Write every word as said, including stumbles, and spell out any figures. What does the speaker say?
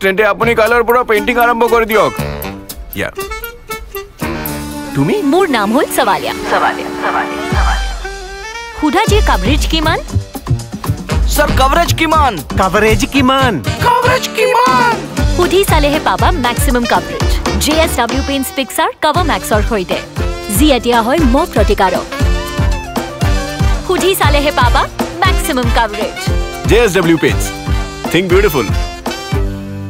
তেন্তে আপুনি কাইলৈৰ পৰা পেইণ্টিং আৰম্ভ কৰি দিয়ক। ইয়া তুমি? মোৰ নাম হ'ল সৱালিয়া। সৱালিয়া সৱালিয়া সৱালিয়া খুদা যে কভাৰেজ কিমান? सर कवरेज किमान कवरेज किमान कवरेज किमान खुदी सालेहे पाबा मैक्सिमम कवरेज जेएसडब्ल्यू पेंट्स पिक्सार कवर मैक्सर होइते जी एटिया होय मो प्रतिकारक खुदी सालेहे पाबा maximum coverage JSW paints think beautiful.